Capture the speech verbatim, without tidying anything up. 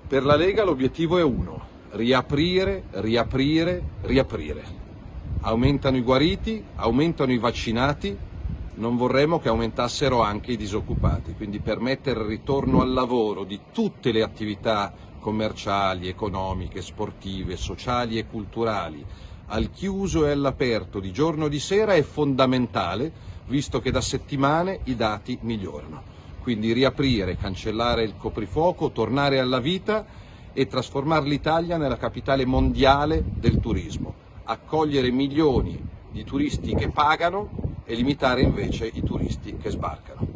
Per la Lega l'obiettivo è uno: riaprire, riaprire, riaprire. Aumentano i guariti, aumentano i vaccinati, non vorremmo che aumentassero anche i disoccupati, quindi permettere il ritorno al lavoro di tutte le attività commerciali, economiche, sportive, sociali e culturali, al chiuso e all'aperto di giorno e di sera è fondamentale, visto che da settimane i dati migliorano. Quindi riaprire, cancellare il coprifuoco, tornare alla vita e trasformare l'Italia nella capitale mondiale del turismo, accogliere milioni di turisti che pagano e limitare invece i turisti che sbarcano.